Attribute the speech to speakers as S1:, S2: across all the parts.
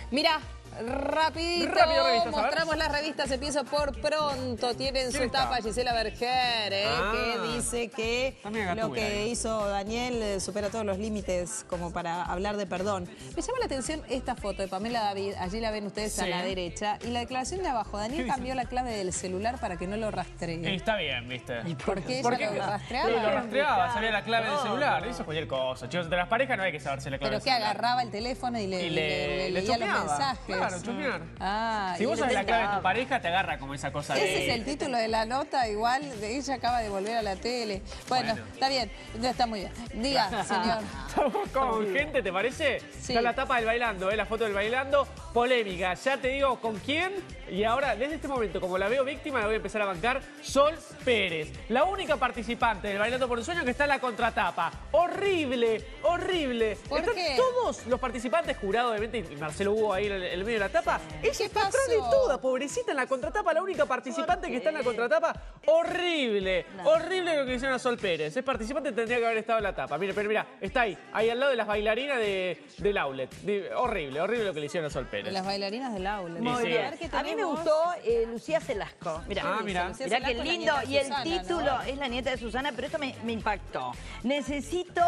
S1: Mirá, rapidito,
S2: revistas,
S1: mostramos las revistas. Empiezo por pronto. Tienen su tapa Gisela Berger, que dice que lo que hizo Daniel supera todos los límites como para hablar de perdón. Me llama la atención esta foto de Pamela David. Allí la ven ustedes a la derecha. Y la declaración de abajo. Daniel cambió la clave del celular para que no lo rastree.
S2: Está bien, ¿viste?
S1: ¿Y por qué ella lo rastreaba?
S2: Lo rastreaba, sabía la clave del celular. Eso es cualquier cosa. Chicos, entre las parejas no hay que saberse la clave del
S1: Pero que
S2: celular.
S1: agarraba el teléfono y le leía los mensajes.
S2: Claro, chusmear.
S1: Ah,
S2: si vos sabés la clave de tu pareja, te agarra como esa cosa de...
S1: Ese es el título de la nota, igual de ella acaba de volver a la tele. Bueno, está bien, ya está muy bien. Diga, señor.
S2: Estamos con gente, ¿te parece?
S1: Sí.
S2: Está la tapa del bailando, la foto del bailando. Polémica, ya te digo con quién. Y ahora, desde este momento, como la veo víctima, la voy a empezar a bancar. Sol Pérez, la única participante del Bailando por un Sueño que está en la contratapa. Horrible, horrible.
S1: ¿Por
S2: Están
S1: qué?
S2: todos los participantes, jurado, obviamente, y Marcelo Hugo ahí en el medio de la tapa. Ella está atrás de toda, pobrecita, en la contratapa, la única participante que está en la contratapa. Horrible, horrible lo que hicieron a Sol Pérez. Es participante, tendría que haber estado en la tapa. Mire, pero mira, está ahí al lado de las bailarinas del outlet. Horrible, horrible lo que le hicieron a Sol Pérez.
S1: De las bailarinas del aula.
S2: Muy bien.
S3: A mí me gustó Lucía Celasco. Mirá,
S2: mirá.
S3: Mirá qué lindo. Y el título es la nieta de Susana, pero esto me impactó. Necesito...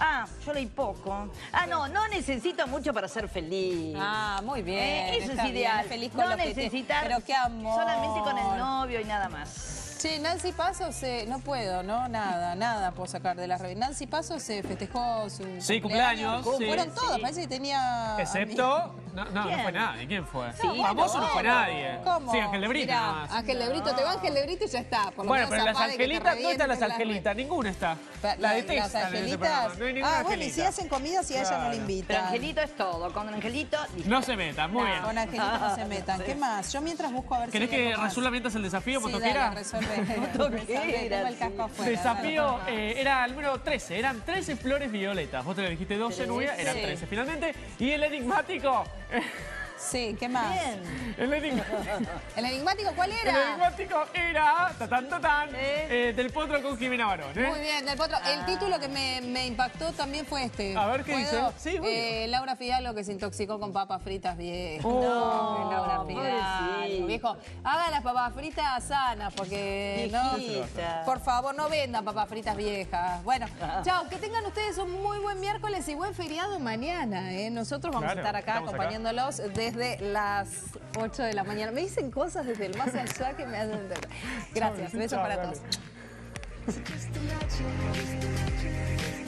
S3: yo leí poco. No necesito mucho para ser feliz.
S1: Muy bien.
S3: Eso es ideal.
S1: Feliz con
S3: no
S1: lo
S3: necesitar
S1: pero qué amor.
S3: solamente con el novio y nada más.
S1: Sí, Nancy Pasos, no puedo, ¿no? Nada puedo sacar de las revistas. Nancy Pasos se festejó su
S2: cumpleaños. Sí.
S1: Fueron todos, parece que tenía...
S2: Excepto... No fue nadie. ¿Quién fue?
S1: Sí,
S2: famoso no fue nadie.
S1: ¿Cómo?
S2: Sí, Ángel de Brito nada
S1: Mirá,
S2: más.
S1: Ángel de Brito, te va Ángel de Brito y ya está. Por lo
S2: Bueno,
S1: menos
S2: pero las
S1: apague que te
S2: angelitas, ¿dónde están las
S1: revienten
S2: angelitas? Ninguna está.
S1: La
S2: detestan
S1: las
S2: en ese
S1: angelitas.
S2: programa. No hay ninguna
S1: Bueno, y si
S2: angelita.
S1: hacen comida si a ella no le invitan.
S3: Pero Angelito es todo. Con Angelito... listo.
S2: No se metan, muy bien.
S1: Con Angelito no se metan. ¿Qué más? Yo mientras busco a ver
S2: ¿Querés
S1: si...
S2: que resuelva mientras el desafío,
S1: Sí,
S2: motoquera?
S1: dale, resuelve. Tengo el casco afuera.
S2: Desafío era el número 13. Eran 13 flores violetas. Vos te lo dijiste 12, Nubia. Eran 13 finalmente. Y el enigmático...
S1: Sí, ¿qué más?
S3: Bien.
S2: El
S1: enigmático, ¿cuál era?
S2: El enigmático era del Potro con Jimena Barón.
S1: Muy bien, del Potro. El título que me impactó también fue este.
S2: A ver, ¿qué dice? Sí,
S1: Laura Fidalgo que se intoxicó con papas fritas viejas.
S2: No,
S1: Laura Fidalgo, viejo. Hagan las papas fritas sanas porque por favor, no vendan papas fritas viejas. Bueno, chao, que tengan ustedes un muy buen miércoles y buen feriado mañana. Nosotros vamos a estar acá acompañándolos desde las 8 de la mañana. Me dicen cosas desde el más allá que me hacen entender. Gracias, besos para todos.